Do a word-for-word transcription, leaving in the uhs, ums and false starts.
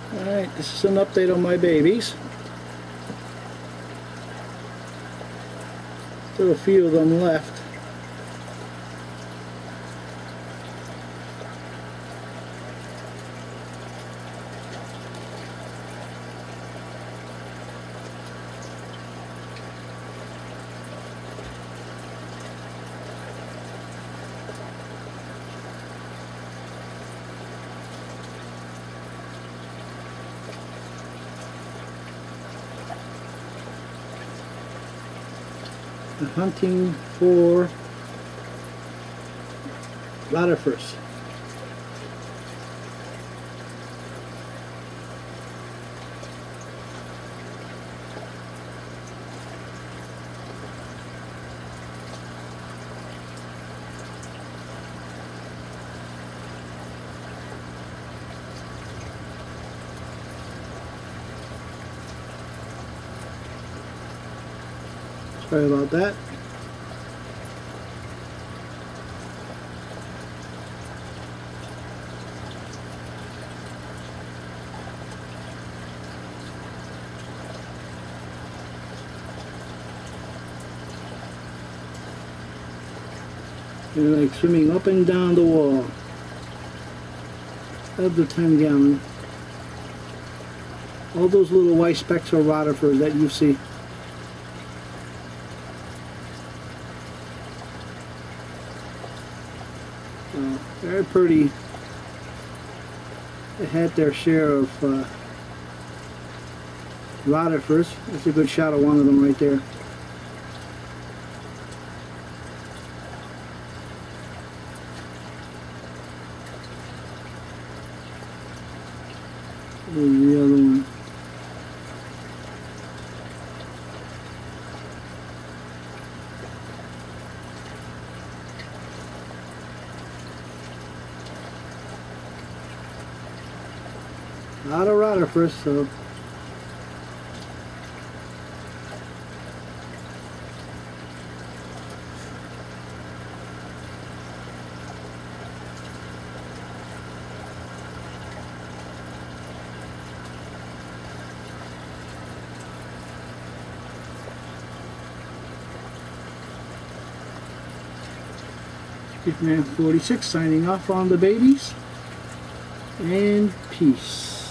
Alright, this is an update on my babies. Still a few of them left. Hunting for rotifers. Sorry about that. They're like swimming up and down the wall of the ten gallon. All those little white specks are rotifers that you see. Uh, very pretty. They had their share of uh, rotifers. That's a good shot of one of them right there. There's the other one. A lot of rotifers, so Man forty-six signing off on the babies, and peace.